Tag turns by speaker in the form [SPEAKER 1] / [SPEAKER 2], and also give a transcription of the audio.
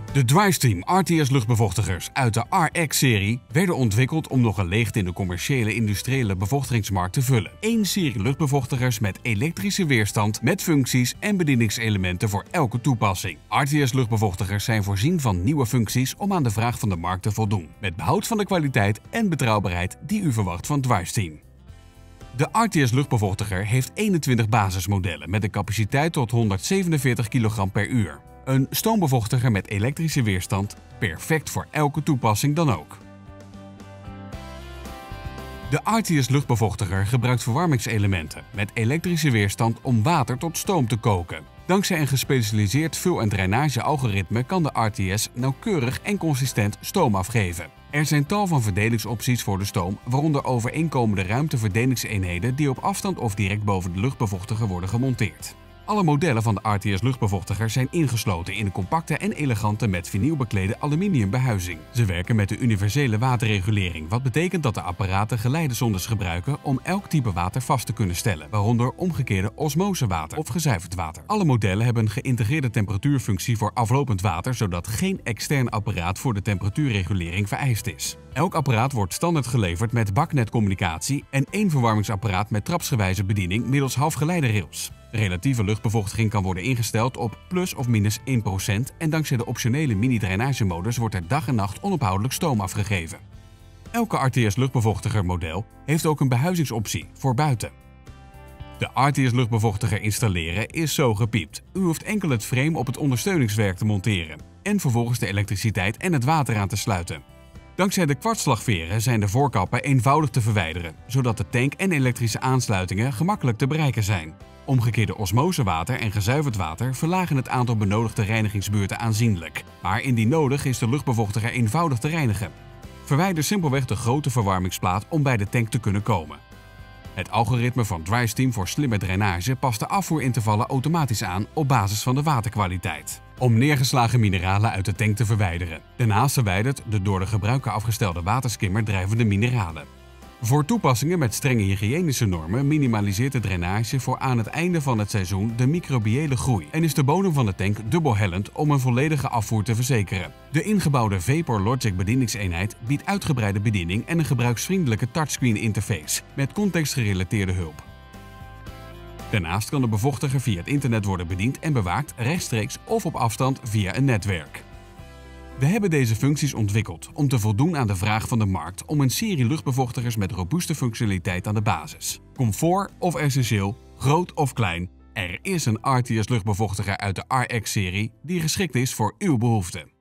[SPEAKER 1] De DriveSteam RTS luchtbevochtigers uit de RX-serie werden ontwikkeld om nog een leegte in de commerciële industriële bevochtigingsmarkt te vullen. Eén serie luchtbevochtigers met elektrische weerstand met functies en bedieningselementen voor elke toepassing. RTS luchtbevochtigers zijn voorzien van nieuwe functies om aan de vraag van de markt te voldoen, met behoud van de kwaliteit en betrouwbaarheid die u verwacht van DriveSteam. De RTS luchtbevochtiger heeft 21 basismodellen met een capaciteit tot 147 kg per uur. Een stoombevochtiger met elektrische weerstand, perfect voor elke toepassing dan ook. De RTS luchtbevochtiger gebruikt verwarmingselementen met elektrische weerstand om water tot stoom te koken. Dankzij een gespecialiseerd vul- en drainage-algoritme kan de RTS nauwkeurig en consistent stoom afgeven. Er zijn tal van verdelingsopties voor de stoom, waaronder overeenkomende ruimteverdelingseenheden die op afstand of direct boven de luchtbevochtiger worden gemonteerd. Alle modellen van de RTS luchtbevochtiger zijn ingesloten in een compacte en elegante met vinyl beklede aluminium behuizing. Ze werken met de universele waterregulering, wat betekent dat de apparaten geleidezondes gebruiken om elk type water vast te kunnen stellen, waaronder omgekeerde osmosewater of gezuiverd water. Alle modellen hebben een geïntegreerde temperatuurfunctie voor aflopend water, zodat geen extern apparaat voor de temperatuurregulering vereist is. Elk apparaat wordt standaard geleverd met baknetcommunicatie en één verwarmingsapparaat met trapsgewijze bediening middels halfgeleiderrails. Relatieve luchtbevochtiging kan worden ingesteld op plus of minus 1% en dankzij de optionele mini-drainagemodus wordt er dag en nacht onophoudelijk stoom afgegeven. Elke RTS luchtbevochtiger model heeft ook een behuizingsoptie voor buiten. De RTS luchtbevochtiger installeren is zo gepiept. U hoeft enkel het frame op het ondersteuningswerk te monteren en vervolgens de elektriciteit en het water aan te sluiten. Dankzij de kwartslagveren zijn de voorkappen eenvoudig te verwijderen, zodat de tank en elektrische aansluitingen gemakkelijk te bereiken zijn. Omgekeerde osmosewater en gezuiverd water verlagen het aantal benodigde reinigingsbeurten aanzienlijk, maar indien nodig is de luchtbevochtiger eenvoudig te reinigen. Verwijder simpelweg de grote verwarmingsplaat om bij de tank te kunnen komen. Het algoritme van DriveSteam voor slimme drainage past de afvoerintervallen automatisch aan op basis van de waterkwaliteit, om neergeslagen mineralen uit de tank te verwijderen. Daarnaast verwijdert de door de gebruiker afgestelde waterskimmer drijvende mineralen. Voor toepassingen met strenge hygiënische normen minimaliseert de drainage voor aan het einde van het seizoen de microbiële groei en is de bodem van de tank dubbelhellend om een volledige afvoer te verzekeren. De ingebouwde Vapor Logic bedieningseenheid biedt uitgebreide bediening en een gebruiksvriendelijke touchscreen interface met contextgerelateerde hulp. Daarnaast kan de bevochtiger via het internet worden bediend en bewaakt rechtstreeks of op afstand via een netwerk. We hebben deze functies ontwikkeld om te voldoen aan de vraag van de markt om een serie luchtbevochtigers met robuuste functionaliteit aan de basis. Comfort of essentieel, groot of klein, er is een RTS luchtbevochtiger uit de RX-serie die geschikt is voor uw behoeften.